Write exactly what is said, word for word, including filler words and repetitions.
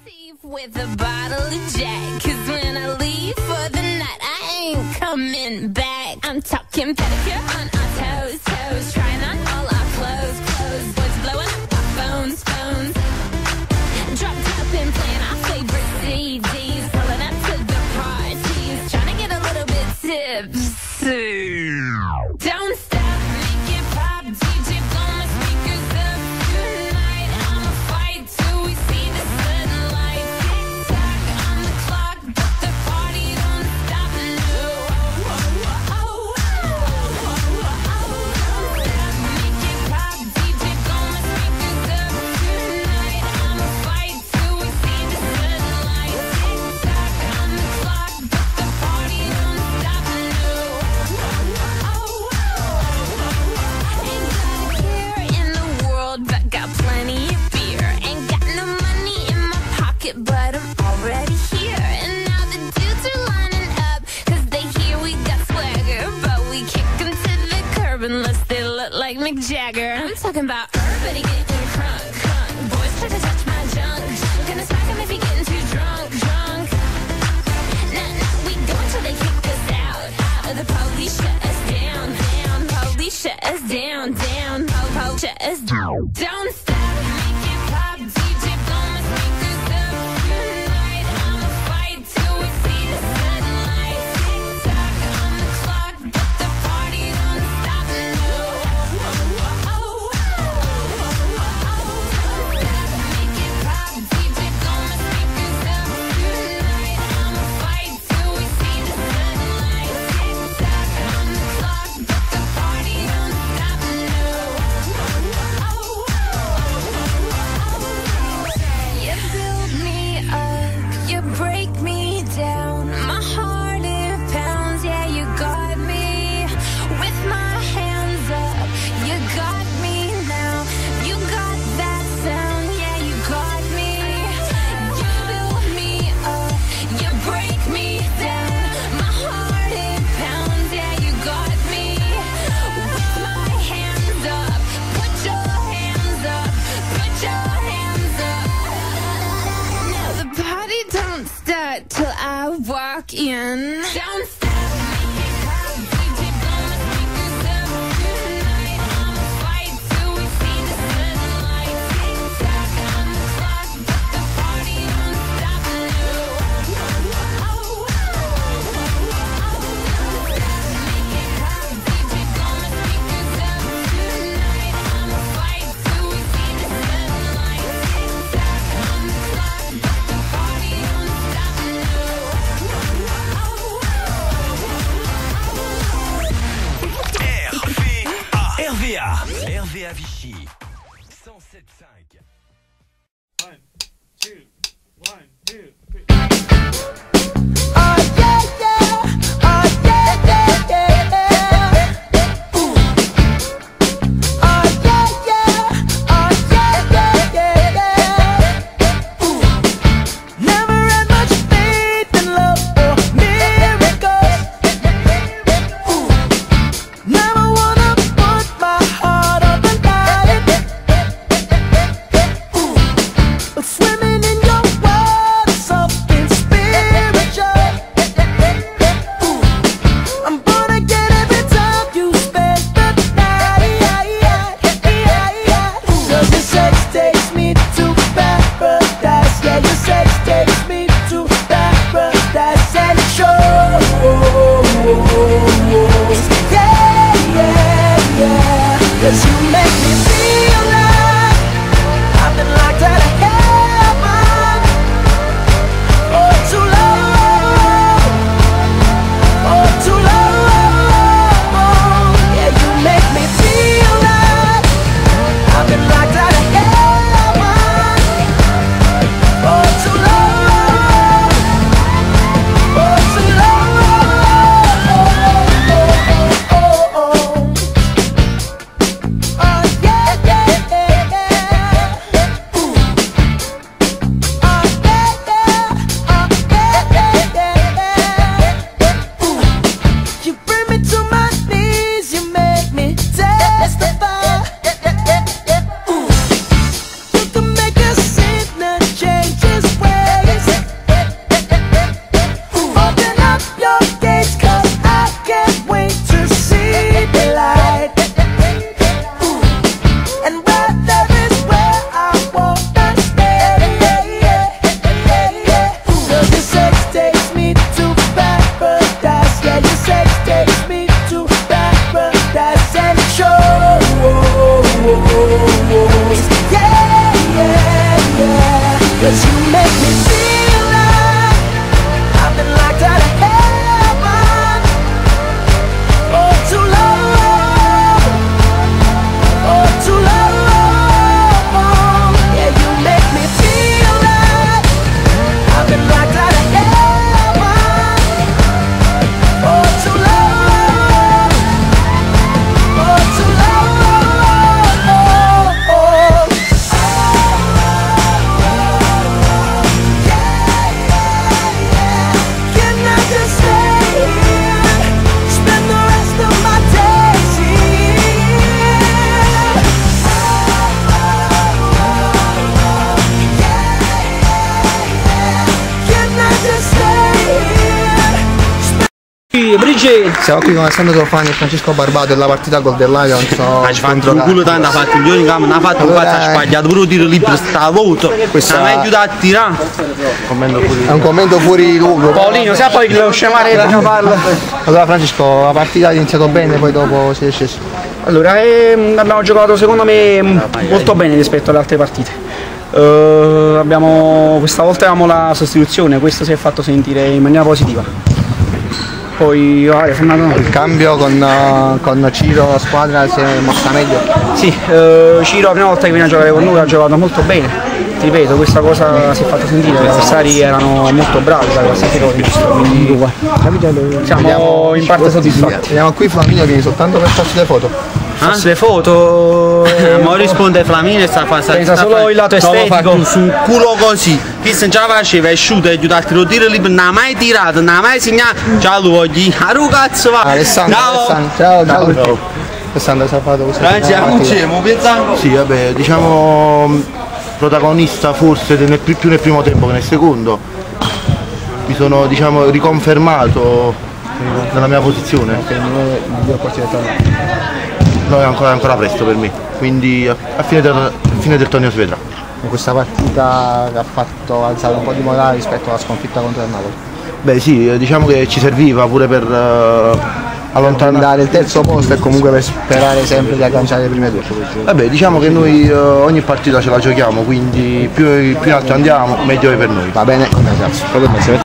Eve with a bottle of Jack, 'cause when I leave for the night, I ain't coming back. I'm talking pedicure on our toes, toes, trying on all our clothes, clothes. Boys blowing up our phones, phones. Dropped up and playing our favorite C Ds, pulling up to the parties, trying to get a little bit tipsy. Don't stop, make it pop, D J blow my speakers up tonight. I'ma fight till we see the sunlight. Tick tock on the clock, but the party don't stop. No, oh, oh, oh, oh, oh, oh. Don't stop, make it pop, D J blow my speakers up tonight. I'ma fight till we see the sunlight. Tick tock on the clock, but the party don't stop. No, oh, oh, oh, oh. Ain't got a care in the world, but got plenty of beer. Ain't got no money in my pocket, but I'm already here. And now the dudes are lining up, 'cause they hear we got swagger. But we kick 'em to the curb unless they look like Mick Jagger. I'm talking about everybody getting crunk, crunk. Boys try to touch my junk. Gonna smack 'em if you're getting too drunk, drunk. Nah, nah, we go until they kick us out, out. The police shut us down, down. Police shut us down, down. Po, po, shut us down. Don't stop, make it pop, D J blow my speakers up tonight. I'ma fight till we see the sunlight. Tick tock on the clock, but the party don't stop. No, oh, oh, oh, oh, oh, oh. Make it pop, D J blow my speakers up tonight. I'ma fight till we see the sunlight. Tick tock on the clock, but the party don't stop. No, oh, oh, oh, oh. You build me up, you break me down. My heart it pounds, yeah, you got me. With my hands up, you got me now. You got that sound, yeah, you got me. You build me up, you break me down. My heart it pounds, yeah, you got me. With my hands up, put your hands up, put your hands up. Now the party don't start till I walk in. Don't stop, make it pop, D J blow my speakers up tonight. I'ma fight till we see the sunlight. Tick tock on the clock, but the party don't stop. No, oh, oh, oh, oh. Make it pop, D J blow my speakers up tonight. I'ma fight till we see the sunlight. Tick tock on the clock, but the party don't stop. No, oh, oh, oh. Sì, Brigitte. Siamo qui con Alessandro Tofani e Francesco Barbato e la partita Gol del Lions. Ha fatto un culo tanto, ha fatto un giorno in campo, non ha fatto un allora, cazzo, ha sbagliato pure un tiro libero, sta vuoto. Questa... Non ha mai aiutato a tirare. È un commento fuori luogo. Paolino, sai poi che lo scemare la parla. Allora Francesco, la partita ha iniziato bene, poi dopo si è sceso. Allora, ehm, abbiamo giocato secondo me molto bene rispetto alle altre partite. Uh, abbiamo, questa volta avevamo la sostituzione, questo si è fatto sentire in maniera positiva. Poi ah, è tornato... Il cambio con, con Ciro, la squadra si è mossa meglio. Sì, uh, Ciro la prima volta che viene a giocare con noi ha giocato molto bene. Ti ripeto, questa cosa si è fatta sentire, gli avversari erano molto bravi da questa quindi siamo in parte soddisfatti. Vediamo qui Flaminio che soltanto per farsi le foto. Ah? Le foto ma risponde Flaminio e sta facendo pensa solo il lato estetico su un culo così chi se non ce la faceva è asciutto e aiutato a tiro tiro libero, non ha mai tirato, non ha mai segnato. Ciao tu oggi a cazzo va. Alessandro, ciao Alessandro, ciao, ciao. ciao. Alessandro si è fatto così. Sì, vabbè, diciamo protagonista forse nel, più nel primo tempo che nel secondo. Mi sono diciamo riconfermato nella mia posizione. No, è ancora, ancora presto per me, quindi a, a, fine, del, a fine del torneo si vedrà. In questa partita che ha fatto alzare un po' di morale rispetto alla sconfitta contro il Napoli. Beh sì, diciamo che ci serviva pure per uh, allontanare il terzo posto e comunque per sperare sempre di agganciare le prime due. Vabbè, diciamo che noi uh, ogni partita ce la giochiamo, quindi più, più in alto andiamo meglio è per noi. Va bene, grazie.